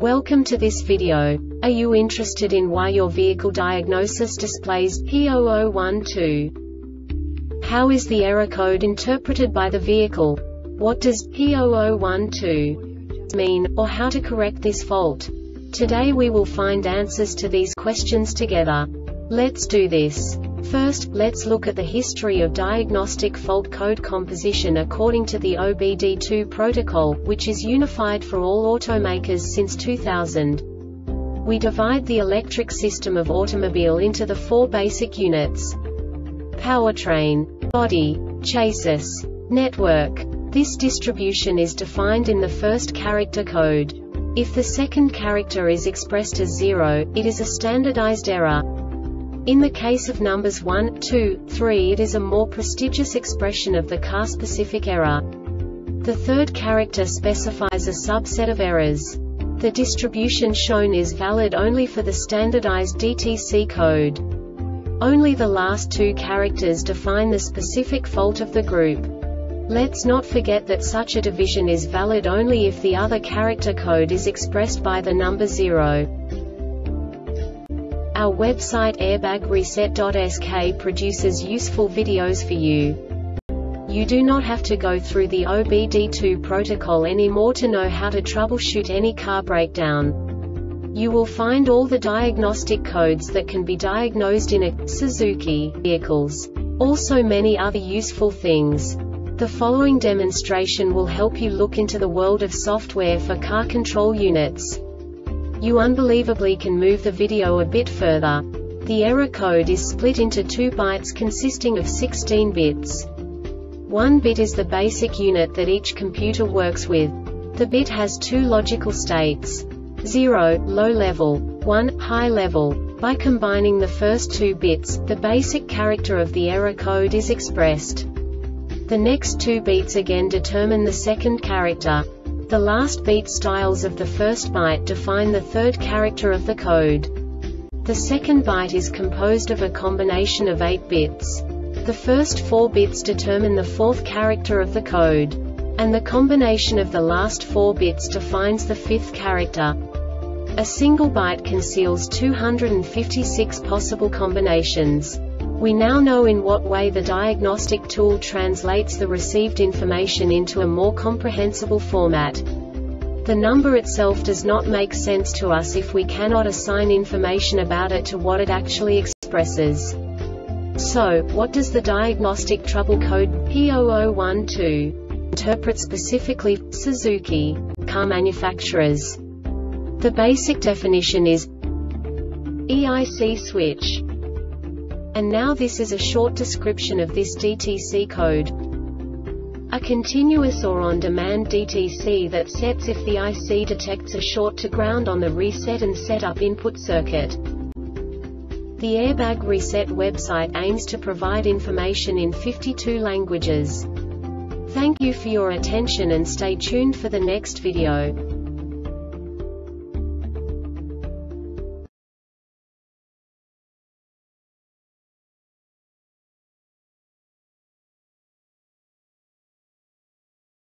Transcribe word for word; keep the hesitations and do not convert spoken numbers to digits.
Welcome to this video. Are you interested in why your vehicle diagnosis displays P zero zero one two? How is the error code interpreted by the vehicle? What does P zero zero one two mean, or how to correct this fault? Today we will find answers to these questions together. Let's do this. First, let's look at the history of diagnostic fault code composition according to the O B D two protocol, which is unified for all automakers since two thousand. We divide the electric system of automobile into the four basic units: powertrain, body, chassis, network. This distribution is defined in the first character code. If the second character is expressed as zero, it is a standardized error. In the case of numbers one, two, three, it is a more prestigious expression of the car-specific error. The third character specifies a subset of errors. The distribution shown is valid only for the standardized D T C code. Only the last two characters define the specific fault of the group. Let's not forget that such a division is valid only if the other character code is expressed by the number zero. Our website airbag reset dot S K produces useful videos for you. You do not have to go through the O B D two protocol anymore to know how to troubleshoot any car breakdown. You will find all the diagnostic codes that can be diagnosed in a Suzuki vehicles. Also many other useful things. The following demonstration will help you look into the world of software for car control units. You unbelievably can move the video a bit further. The error code is split into two bytes consisting of sixteen bits. One bit is the basic unit that each computer works with. The bit has two logical states: zero, low level, one, high level. By combining the first two bits, the basic character of the error code is expressed. The next two bits again determine the second character. The last beat styles of the first byte define the third character of the code. The second byte is composed of a combination of eight bits. The first four bits determine the fourth character of the code. And the combination of the last four bits defines the fifth character. A single byte conceals two hundred fifty-six possible combinations. We now know in what way the diagnostic tool translates the received information into a more comprehensible format. The number itself does not make sense to us if we cannot assign information about it to what it actually expresses. So, what does the diagnostic trouble code P zero zero one two interpret specifically for Suzuki car manufacturers? The basic definition is E I C switch. And now this is a short description of this D T C code. A continuous or on-demand D T C that sets if the I C detects a short to ground on the reset and setup input circuit. The Airbag Reset website aims to provide information in fifty-two languages. Thank you for your attention and stay tuned for the next video.